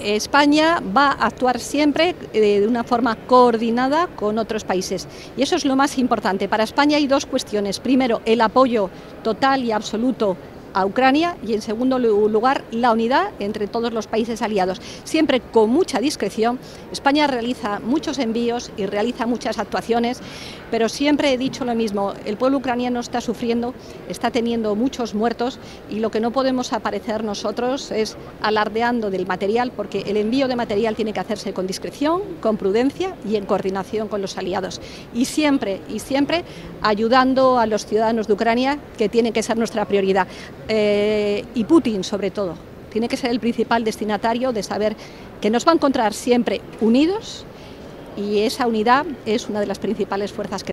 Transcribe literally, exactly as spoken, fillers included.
España va a actuar siempre eh, de una forma coordinada con otros países. Y eso es lo más importante. Para España hay dos cuestiones. Primero, el apoyo total y absoluto a Ucrania y, en segundo lugar, la unidad entre todos los países aliados. Siempre con mucha discreción. España realiza muchos envíos y realiza muchas actuaciones, pero siempre he dicho lo mismo, el pueblo ucraniano está sufriendo, está teniendo muchos muertos y lo que no podemos aparecer nosotros es alardeando del material, porque el envío de material tiene que hacerse con discreción, con prudencia y en coordinación con los aliados. Y siempre, y siempre ayudando a los ciudadanos de Ucrania, que tiene que ser nuestra prioridad. Eh, y Putin, sobre todo, tiene que ser el principal destinatario de saber que nos va a encontrar siempre unidos, y esa unidad es una de las principales fuerzas que